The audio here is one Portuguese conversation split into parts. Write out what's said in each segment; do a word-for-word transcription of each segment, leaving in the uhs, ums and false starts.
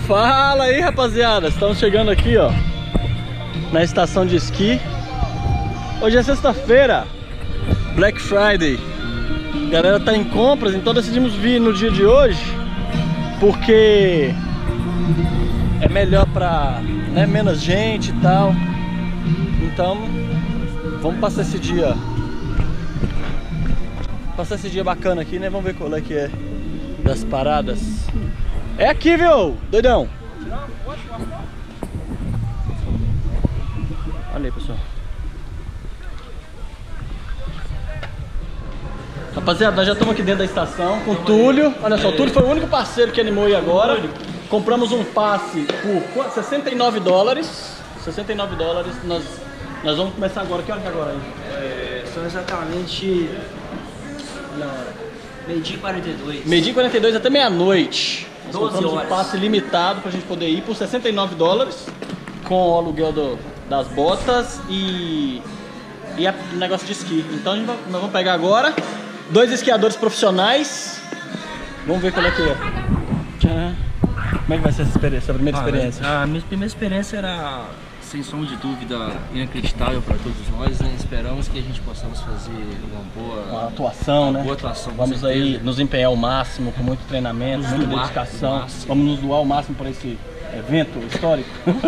Fala aí, rapaziada, estamos chegando aqui, ó, na estação de esqui. Hoje é sexta-feira, Black Friday. A galera tá em compras, então decidimos vir no dia de hoje porque é melhor pra, né, menos gente e tal. Então vamos passar esse dia Passar esse dia bacana aqui, né? Vamos ver qual é que é das paradas. É aqui, viu, doidão? Olha aí, pessoal. Rapaziada, nós já estamos aqui dentro da estação com o Túlio. Olha só, o Túlio foi o único parceiro que animou aí agora. Compramos um passe por sessenta e nove dólares. sessenta e nove dólares. Nós, nós vamos começar agora. Que hora que é agora aí? É, são exatamente... meio-dia e quarenta e dois. Meio-dia e quarenta e dois até meia-noite. Nós compramos horas. um passe limitado pra gente poder ir por sessenta e nove dólares. Com o aluguel do, das botas e, e a, o negócio de esqui. Então a gente vai, nós vamos pegar agora dois esquiadores profissionais. Vamos ver qual é que é. Tchau. Como é que vai ser essa experiência, a primeira Ah, experiência? A minha primeira experiência era, sem som de dúvida, inacreditável para todos nós, né? Esperamos que a gente possamos fazer uma boa, Uma atuação, uma né? boa atuação. Vamos aí nos empenhar ao máximo, com muito treinamento, Nos muita doar dedicação. ao máximo. Vamos nos doar ao máximo por esse evento histórico.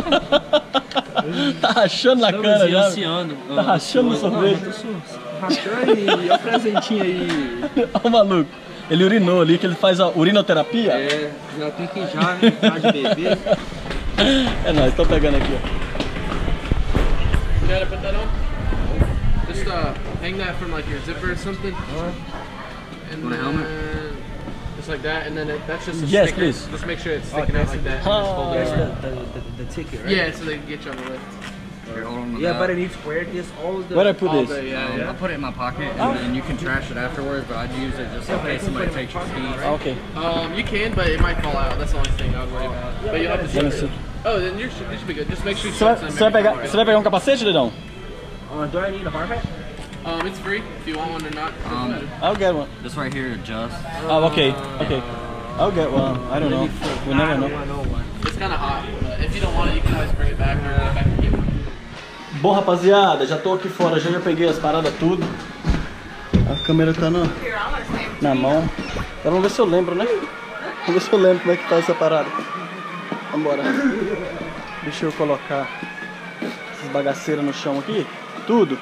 Tá rachando na Estamos cara já. ansiando. Tá rachando no sorvete. Rachando e olha o presentinho aí. Olha o maluco. Ele urinou ali, que ele faz a urinoterapia. É, já tem que já, né? Tá de bebê. É nóis, tô pegando aqui, ó. You gotta put that on? Just uh, hang that from like your zipper or something. And My then helmet? just like that, and then it, that's just a Yes, sticker. please. Just make sure it's sticking out like that. And just fold That's it the, around. the, the, the ticket, right? Yeah, so they can get you on the lift. Here, hold on to Yeah, that. but it needs square this all the Where I put All this? day, yeah, Um, yeah. I'll put it in my pocket, and then you can trash it afterwards, but I'd use it just in case somebody takes your keys. Ah, ok. Um, you can, but it might fall out. That's the only thing I would worry about. But you'll have to Let me see. see. Oh, then you should, you should be good. Just make sure you Você vai, show você vai pegar, você vai pegar um capacete, Dedão? Uh, do I need a hard hat? Um, it's free if you want one or not. Doesn't Um, matter. I'll get one. This right here adjusts. Oh, okay, okay. I'll get one. I don't know. We never know. It's kind of hot, but if you don't want it, you can always bring it back or go back and get one. Bom, rapaziada, já tô aqui fora, já, já peguei as paradas tudo. A câmera tá na, na mão. Agora vamos ver se eu lembro, né? Vamos ver se eu lembro como é que tá essa parada. Vambora. Deixa eu colocar essas bagaceiras no chão aqui. Tudo.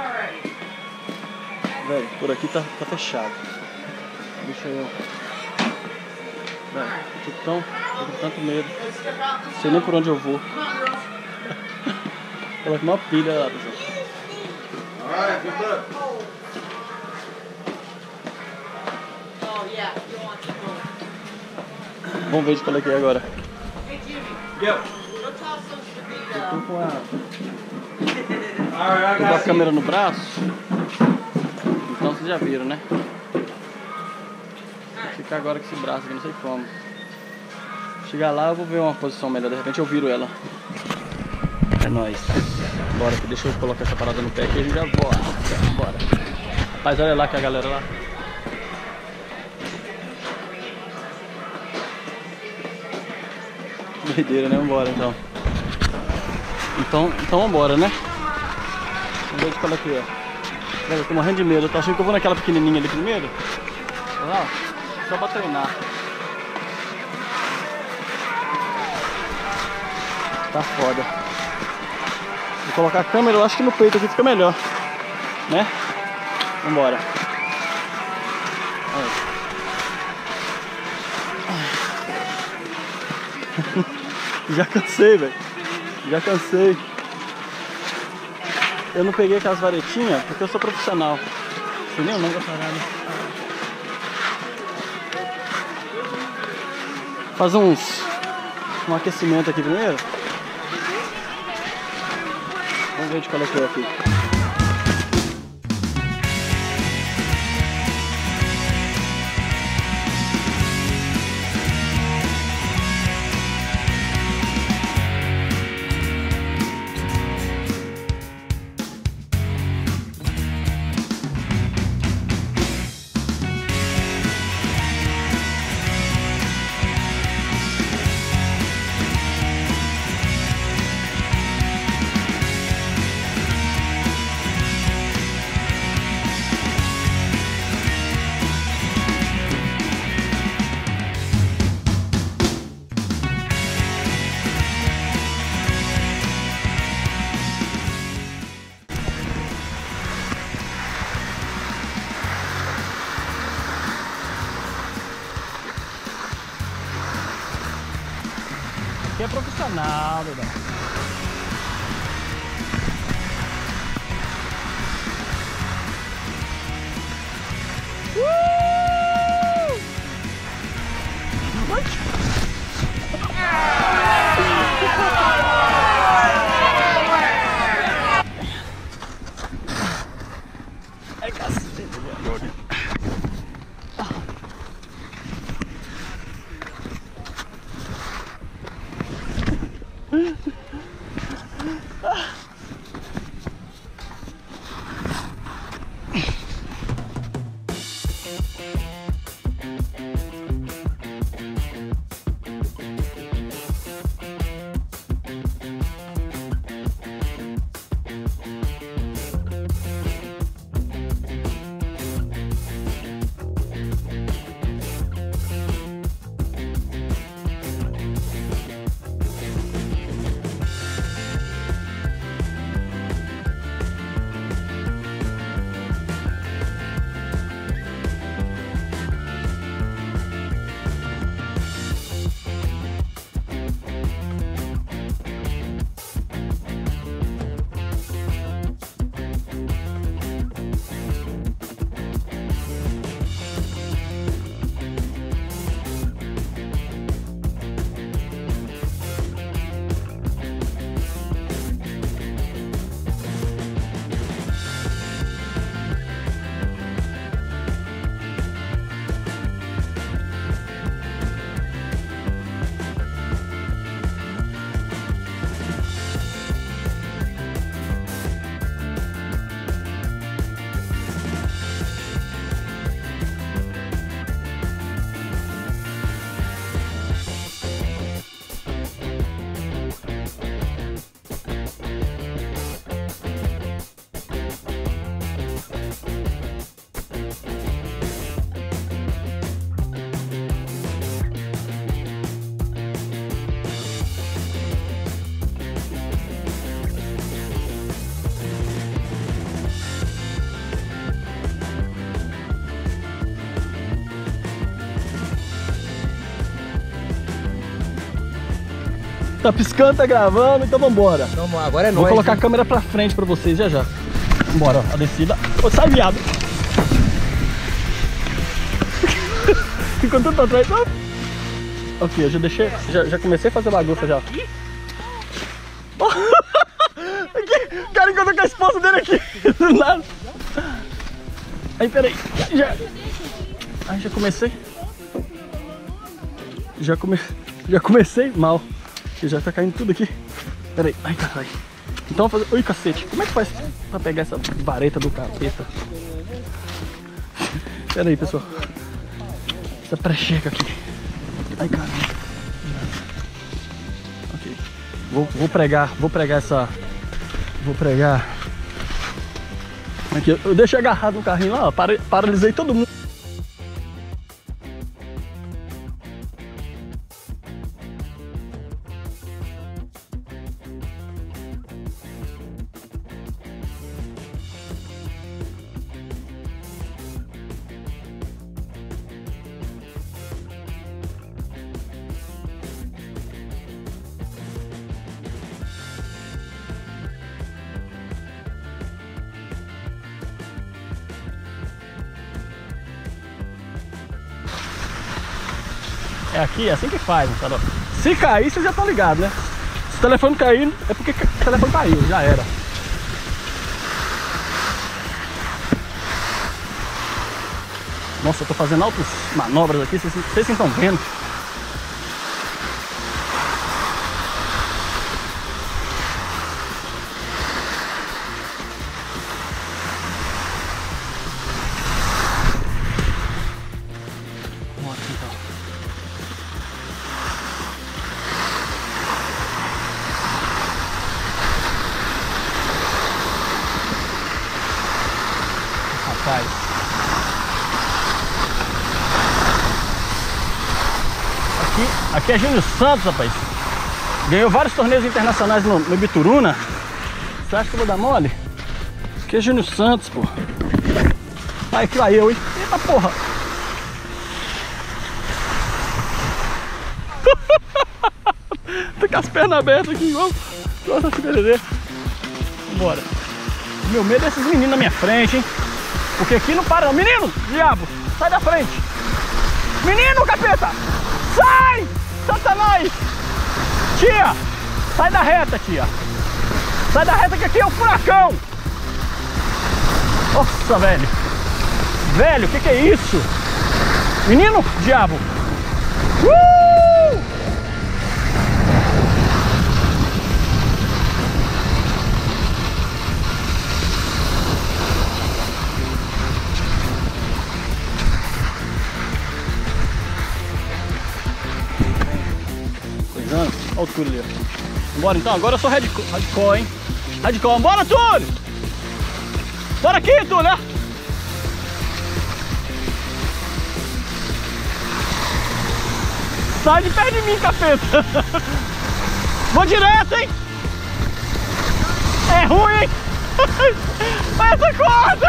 Velho, por aqui tá, tá fechado. Deixa eu... Velho, tô tão... tô com tanto medo. Não sei nem por onde eu vou. Coloca uma pilha lá, pessoal. Vamos ver de qual é que é agora. Eu tô com a... tô com a câmera no braço. Então vocês já viram, né? Vou ficar agora com esse braço aqui, não sei como. Chegar lá eu vou ver uma posição melhor, de repente eu viro ela. É nóis. Bora aqui, deixa eu colocar essa parada no pé aqui e a gente já bora. Bora. Rapaz, olha lá que a galera lá. Doideira, né? Vambora então. Então, então vambora, né? Vamos ver de qual é que é. Galera, eu tô morrendo de medo. Eu tô achando que eu vou naquela pequenininha ali primeiro. Olha lá, ó. Só pra treinar. Tá foda. Vou colocar a câmera, eu acho que no peito aqui fica melhor, né? Vambora. Já cansei, velho. Já cansei. Eu não peguei aquelas varetinhas porque eu sou profissional. Você nem o nome da parada. Fazer uns... um aquecimento aqui primeiro. Vamos ver de qual é que é aqui. é profissional, doidão. Uh! Ai, cacete, agora. Tá piscando, tá gravando, então vambora. Vamos, agora é Vou nóis. colocar hein? a câmera pra frente pra vocês já já. Vambora, ó, a descida. Ô, sai, viado. Ficou tudo pra trás. Ok, eu já deixei, já, já comecei a fazer bagunça já. Aqui, o cara encontrou com a esposa dele aqui. Do nada. Aí, peraí. Já... Aí, já comecei. Já, come... já comecei mal. Que já tá caindo tudo aqui. Peraí. Ai, caralho. Então, vou fazer... Oi, cacete. Como é que faz pra pegar essa vareta do capeta? Peraí, pessoal. Essa precheca aqui. Ai, caralho. Ok. Vou, vou pregar, vou pregar essa... Vou pregar... Aqui, eu deixei agarrado no carrinho lá, ó, para, paralisei todo mundo. É aqui, é assim que faz, tá? Se cair, vocês já estão ligados, né? Se o telefone cair, é porque o telefone caiu, já era. Nossa, eu tô fazendo altas manobras aqui, vocês, vocês estão vendo. Aqui, aqui é Júnior Santos, rapaz. Ganhou vários torneios internacionais no, no Bituruna. Você acha que eu vou dar mole? Aqui é Júnior Santos, pô. Aí, aqui lá eu, hein? Eita porra! com as pernas abertas aqui, igual, igual essa pererê. Vambora. O meu medo é esses meninos na minha frente, hein? Porque aqui não para não. Menino, diabo, sai da frente. Menino, capeta! Sai! Satanás! Tia! Sai da reta, tia! Sai da reta que aqui é um furacão! Nossa, velho! Velho, o que que é isso? Menino, diabo! Uh! Olha o Túlio ali. Bora então, agora eu sou hardcore, hardcore, hein? Hardcore, bora, Túlio! Bora aqui, Túlio! Sai de perto de mim, capeta! Vou direto, hein? É ruim, hein? Olha essa corda!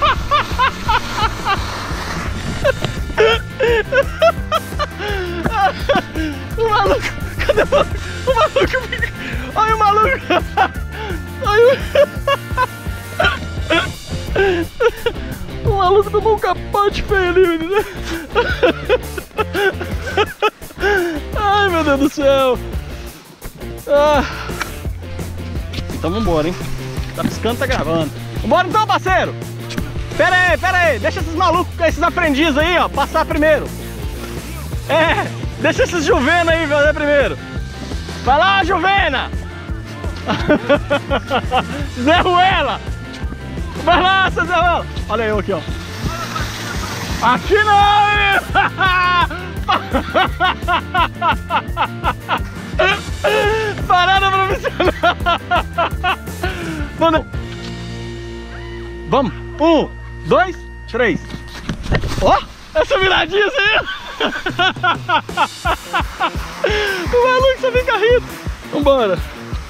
O maluco! Cadê o maluco? O maluco fica... Olha o maluco! Olha o... O maluco tomou um capote feio ali, menino! Ai, meu Deus do céu! Ah. Então vambora, hein? Tá piscando, tá gravando. Vambora então, parceiro! Pera aí, pera aí! Deixa esses malucos, esses aprendizes aí, ó, passar primeiro! É! Deixa esses Juvena aí fazer primeiro! Vai lá, Juvena! Zé Ruela! Vai lá, seu Zé Ruela! Olha eu aqui, ó! Aqui não! Parada profissional! Vamos! Vamos! Um, dois, três! Ó! Oh, essa viradinha assim! O maluco só fica rindo! Vambora!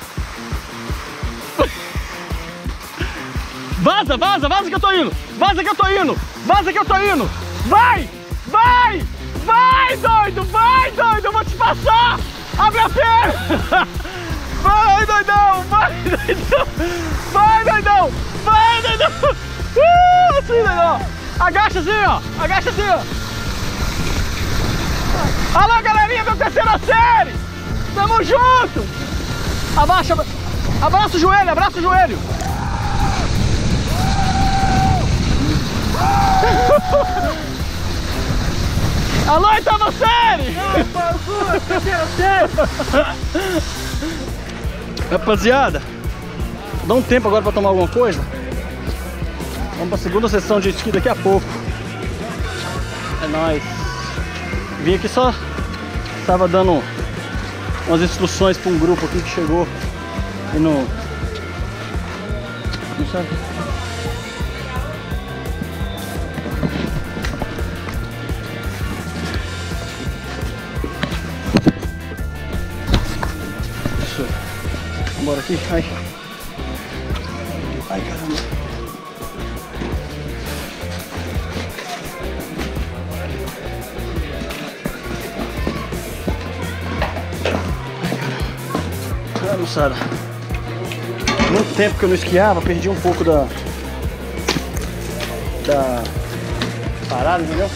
Vaza, vaza, vaza que eu tô indo! Vaza que eu tô indo! Vaza que eu tô indo! Vai! Vai! Vai, doido! Vai, doido! Eu vou te passar! Abre a perna! Vai, doidão! Vai, doidão! Vai, doidão! Vai, doidão! Uh, assim, doidão! Agacha assim, ó! Agacha assim, ó! Alô, galerinha da terceira série! Tamo junto! Abaixa! Abraça o joelho, abraça o joelho! Alô, oitava série! Rapaziada, dá um tempo agora pra tomar alguma coisa. Vamos pra segunda sessão de esqui daqui a pouco. É nóis. Vim aqui só, tava dando umas instruções pra um grupo aqui que chegou e não... Não sabe? Bora aqui, ai. Ai, caramba. Ai, caramba. Ah, moçada. Muito tempo que eu não esquiava, perdi um pouco da... Da... parada, entendeu?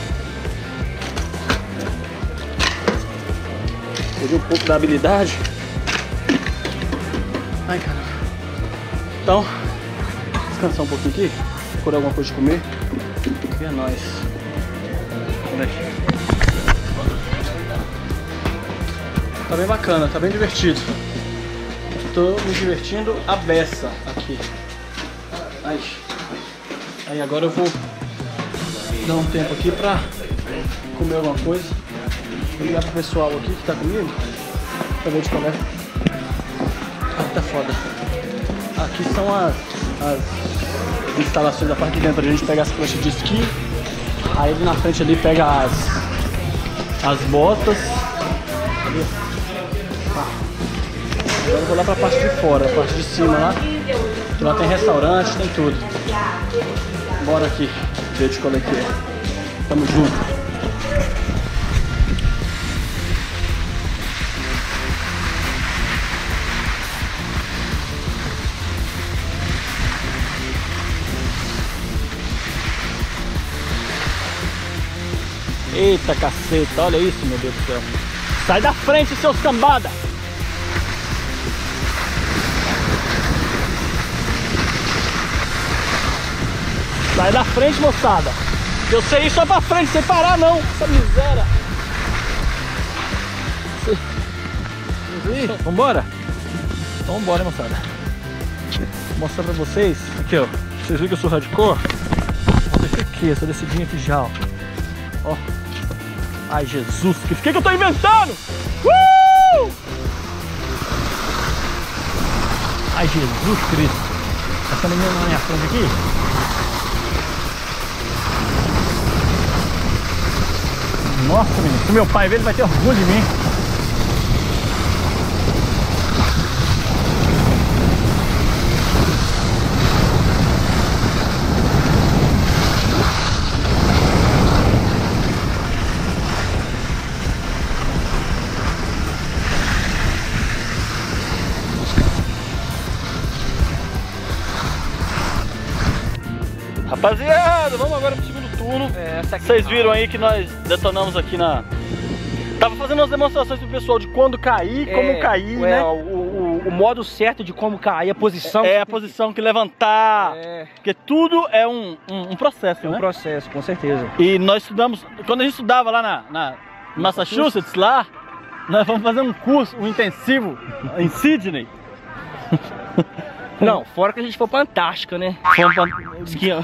Perdi um pouco da habilidade. Ai, caramba. Então, descansar um pouquinho aqui, procurar alguma coisa de comer. E é nóis. Tá bem bacana, tá bem divertido. Tô me divertindo a beça aqui. Ai. Aí agora eu vou dar um tempo aqui pra comer alguma coisa. Vou ligar pro pessoal aqui que tá comigo pra ver de conversa. Tá foda. Aqui são as, as instalações da parte de dentro. A gente pega as pranchas de esqui. Aí ali na frente ali pega as as botas. Ali. Ah. Agora eu vou lá pra parte de fora, a parte de cima lá. Que lá tem restaurante, tem tudo. Bora aqui ver de qual é que é. Tamo junto. Eita caceta, olha isso, meu Deus do céu. Sai da frente, seus cambada. Sai da frente, moçada. Eu sei ir só pra frente, sem parar não. Essa miséria. Vambora? Então vambora, moçada. Vou mostrar pra vocês. Aqui, ó. Vocês viram que eu sou hardcore? Vou descer aqui, essa descidinha aqui já, ó. Ó. Ai, Jesus. O que, que eu tô inventando? Uh! Ai, Jesus Cristo. Essa menina na minha frente aqui. Nossa, menino. Se meu pai ver, ele vai ter orgulho de mim. Rapaziada, vamos agora pro segundo turno. É, vocês viram aí que nós detonamos aqui na... Tava fazendo umas demonstrações pro pessoal de quando cair, é, como cair, é, né? O, o, o modo certo de como cair, a posição. É, é a posição que levantar. É. Porque tudo é um, um, um processo, é um né? Um processo, com certeza. E nós estudamos, quando a gente estudava lá na, na Massachusetts, lá, nós vamos fazer um curso, um intensivo em Sydney. Não, fora que a gente foi pra Antártica, né? Fomos pra... esquiando.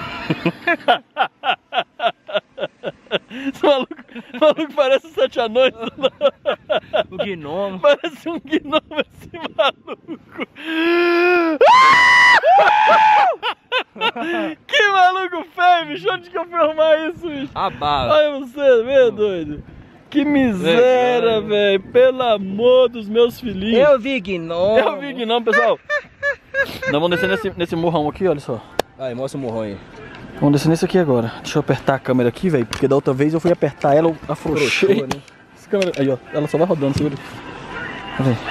Esse maluco, maluco parece um sete anões. O gnomo. Parece um gnomo esse maluco. Que maluco feio, bicho. Onde que eu fui arrumar isso, bicho? A bala. Olha você, meu doido. Que miséria, velho. Pelo amor dos meus filhinhos. Eu vi gnomo. Eu vi gnomo, pessoal. Nós vamos descer nesse, nesse morrão aqui, olha só. Aí, mostra o morrão aí. Vamos descer nesse aqui agora. Deixa eu apertar a câmera aqui, velho. Porque da outra vez eu fui apertar ela, eu afrouxei. Frouxou, né? Essa câmera... Aí, ó. Ela só vai rodando, segura. Olha aí.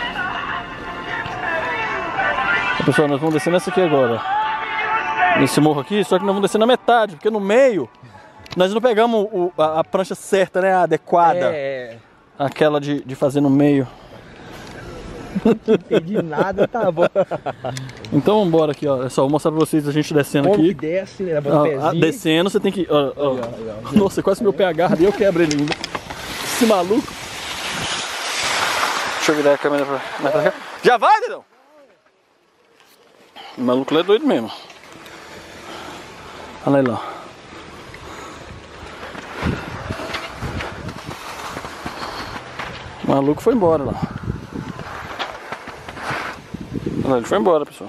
Então, pessoal, nós vamos descer nessa aqui agora. Nesse morro aqui, só que nós vamos descer na metade. Porque no meio, nós não pegamos o, a, a prancha certa, né? A adequada. É. Aquela de, de fazer no meio. Não entendi nada, tá bom. Então vamos embora aqui, ó. É só vou mostrar pra vocês a gente descendo Como aqui. Que desce, né? Ó, descendo, você tem que. Ó, ó. Aí, ó, aí, ó. Nossa, quase meu pé agarra e eu quebro ele ainda. Esse maluco. Deixa eu virar a câmera pra, mais pra cá. Já vai, dedão? O maluco lá é doido mesmo. Olha aí lá. O maluco foi embora lá. Ele foi embora, pessoal.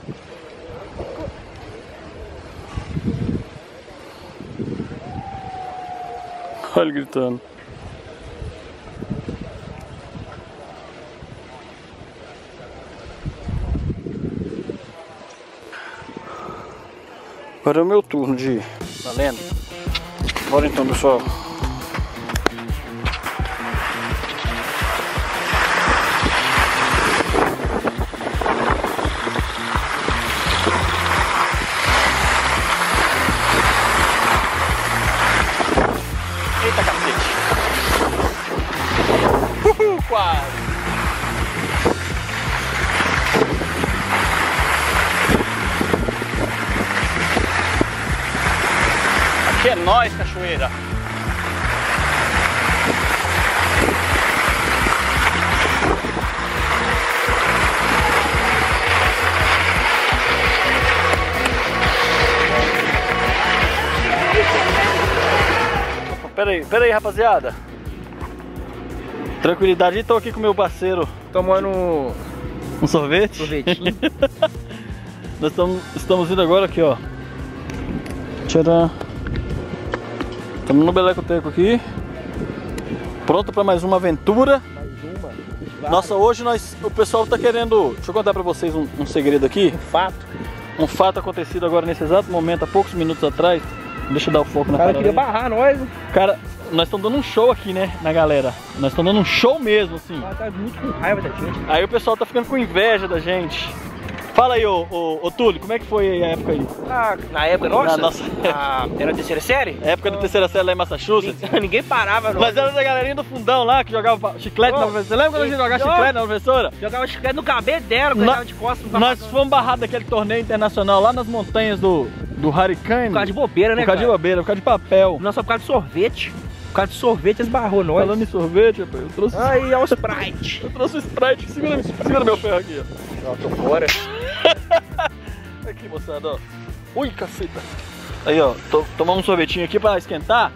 Olha ele gritando. Agora é o meu turno de ir. Valendo? Bora então, pessoal. Eita cacete! Uhul, quase! Aqui é nóis, cachoeira! Pera aí, pera aí, rapaziada. Tranquilidade, tô aqui com meu parceiro tomando um sorvete. Sorvetinho. Nós estamos, estamos indo agora aqui, ó. Tcharam. Estamos no Beleco-Teco aqui. Pronto para mais uma aventura. Mais uma. Nossa, hoje nós, o pessoal tá querendo. Deixa eu contar pra vocês um, um segredo aqui. Um fato. Um fato acontecido agora nesse exato momento, há poucos minutos atrás. Deixa eu dar o foco na cara. O cara queria barrar nós, né? Cara, nós estamos dando um show aqui, né, na galera. Nós estamos dando um show mesmo, assim. O cara tá muito com raiva da gente. Aí o pessoal tá ficando com inveja da gente. Fala aí, ô, ô, ô Túlio, como é que foi a época aí? Ah, na época nossa? Na nossa- Ah, era a terceira série? A época da terceira série lá em Massachusetts? Ninguém, ninguém parava, não. Mas era da galerinha do fundão lá que jogava chiclete Oh, na professora. Você lembra quando a gente jogava oh. chiclete na professora? Jogava chiclete no cabelo dela, Na- coitava de costas no Nós fomos barrados daquele torneio internacional lá nas montanhas do, do Hurricane. Por causa de bobeira, né, Por causa de cara? bobeira, por causa de papel. Não, só por causa de sorvete. Por causa de sorvete, eles barrou nós. Falando em sorvete, rapaz, eu trouxe, Aí, é o Sprite. eu trouxe o Sprite. Segura, segura meu ferro aqui, ó. Ó, tô fora. Aqui, moçada, ó. Ui, caceta. Aí, ó, tô, tomar um sorvetinho aqui pra esquentar.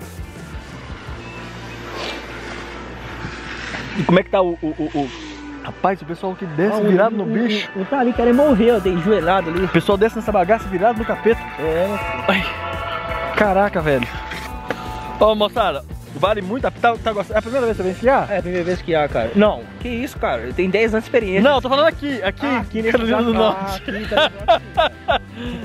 E como é que tá o... o, o, o... Rapaz, o pessoal que desce virado no bicho. Um tá ali querendo morrer, ó, tem enjoelhado ali. O pessoal desce nessa bagaça virado no capeta. É, né? Ai, caraca, velho. Ó, moçada, vale muito a... Tá, tá gostando? É a primeira vez que você vem esquiar? É, a primeira vez que há, cara. Não, que isso, cara. Eu tenho dez anos de experiência. Não, eu tô falando aqui, aqui, Ah, aqui nesse Carolina do lugar. Norte. Ah, aqui, tá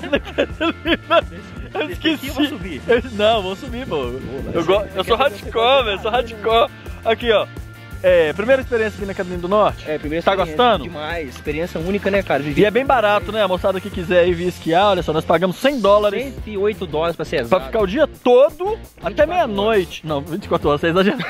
Eu esqueci. Aqui eu vou subir. Eu- não, vou subir, pô. Eu, go... eu sou hardcore, velho, sou hardcore. Aqui, ó. É, primeira experiência aqui na Carolina do Norte. É, primeira Tá experiência. gostando? Demais. Experiência única, né, cara? E é bem barato, né? A moçada que quiser ir vir esquiar, olha só, nós pagamos cem dólares cento e oito dólares pra ser pra exato. ficar o dia todo até meia-noite. Não, vinte e quatro horas, você tá exagerando.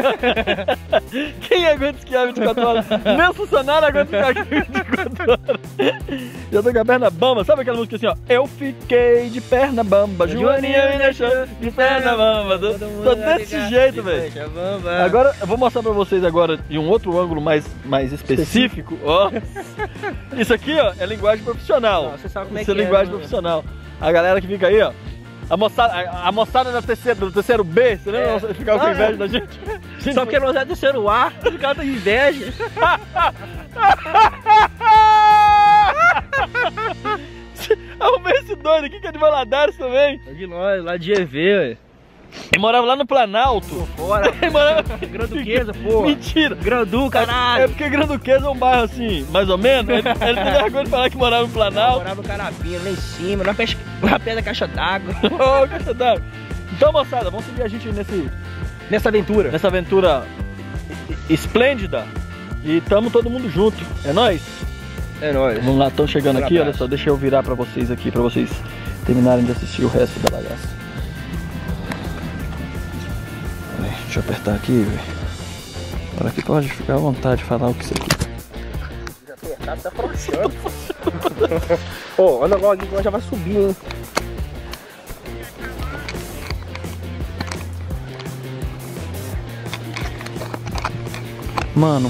Quem aguenta esquiar vinte e quatro horas? Meu funcionário aguenta ficar aqui vinte e quatro horas. Já tô com a perna bamba. Sabe aquela música assim, ó? Eu fiquei de perna bamba, Joaninha me deixou de perna bamba. Tô, tô desse jeito, velho. Agora, eu vou mostrar pra vocês agora em um outro ângulo mais, mais específico, ó. Isso aqui, ó, é linguagem profissional. Não, você sabe como é Isso é que é, linguagem né? profissional. A galera que fica aí, ó. A moçada, a, a moçada da terceira, do terceiro B, você lembra? É. Você ficava com Ah, inveja é. da gente? Só porque não usar terceiro A, o cara tem inveja. Arrumei esse doido aqui que é de Valadares também. De nós, lá de E V, velho. Ele morava lá no Planalto. Fora. Ele morava... Granduquesa, pô. Mentira. Grandu, É caralho. porque Granduquesa é um bairro assim, mais ou menos. Ele, ele tem vergonha de falar que morava no Planalto. Morava no Carapinha, lá em cima, na, pesca... na pé da caixa d'água. Ô, caixa d'água. Então, moçada, vamos seguir a gente nesse, Nessa aventura. nessa aventura esplêndida. E tamo todo mundo junto. É nóis? É nóis. Vamos lá, estão chegando Um aqui, olha abraço. só, deixa eu virar pra vocês aqui, pra vocês terminarem de assistir o resto da bagaça. Peraí, deixa eu apertar aqui, velho. Para que pode ficar à vontade de falar o que você quiser. Apertado tá frouxando. Ô, olha logo aqui que nós já vai subir, hein. Mano,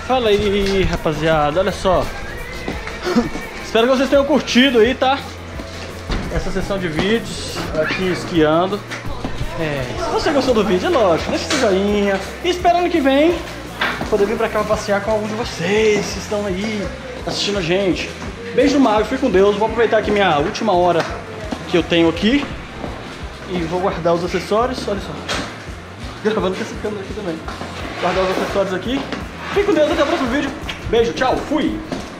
Fala aí, rapaziada, olha só. Espero que vocês tenham curtido aí, tá? Essa sessão de vídeos aqui esquiando. É, se você gostou do vídeo, é lógico, deixa seu joinha. E esperando que vem poder vir pra cá pra passear com algum de vocês que estão aí assistindo a gente. Beijo no mar, fui com Deus. Vou aproveitar aqui minha última hora que eu tenho aqui e vou guardar os acessórios. Olha só, gravando com essa câmera aqui também. Guardar os acessórios aqui. Fique com Deus, até o próximo vídeo. Beijo, tchau, fui!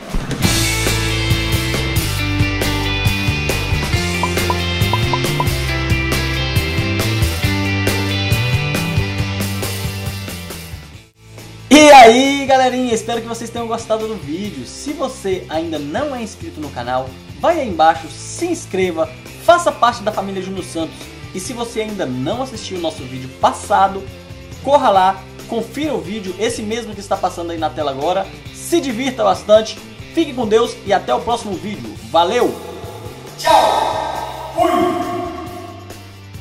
E aí galerinha, espero que vocês tenham gostado do vídeo. Se você ainda não é inscrito no canal, vai aí embaixo, se inscreva, faça parte da família Júnior Santos. E se você ainda não assistiu o nosso vídeo passado, corra lá, confira o vídeo, esse mesmo que está passando aí na tela agora. Se divirta bastante, fique com Deus e até o próximo vídeo. Valeu! Tchau! Fui!